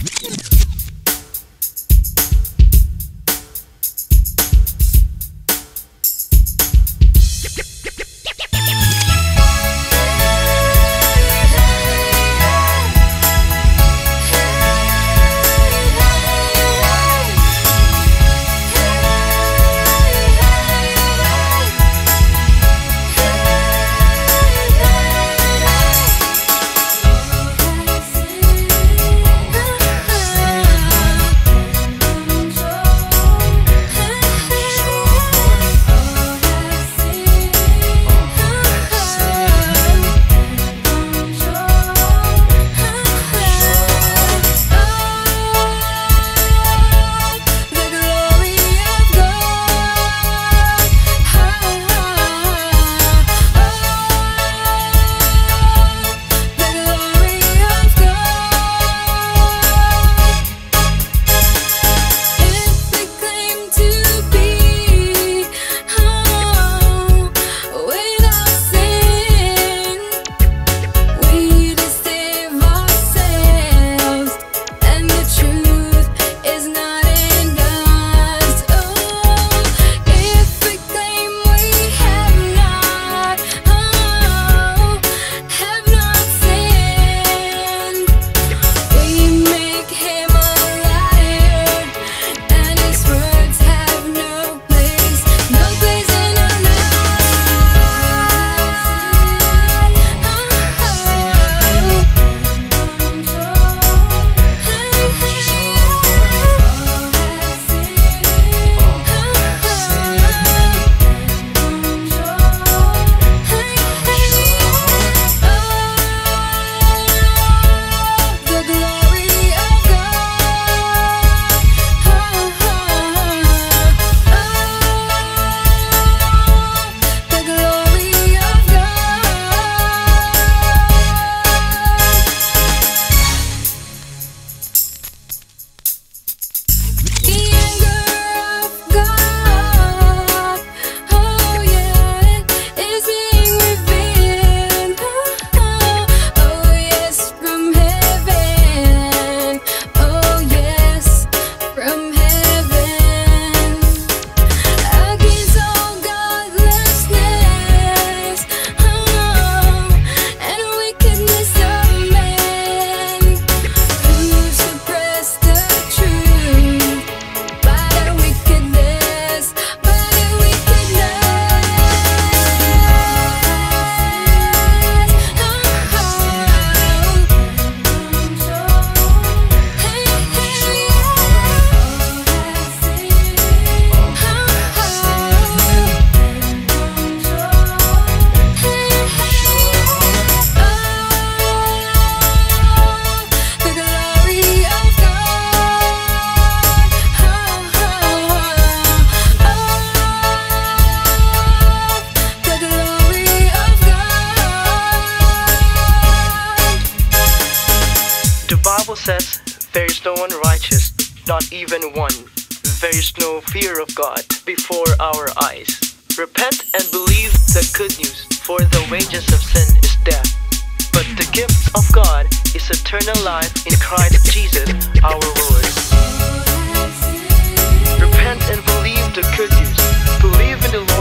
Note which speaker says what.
Speaker 1: Bible says, there is no one righteous, not even one. There is no fear of God before our eyes. Repent and believe the good news, for the wages of sin is death. But the gift of God is eternal life in Christ Jesus our Lord. Repent and believe the good news. Believe in the Lord.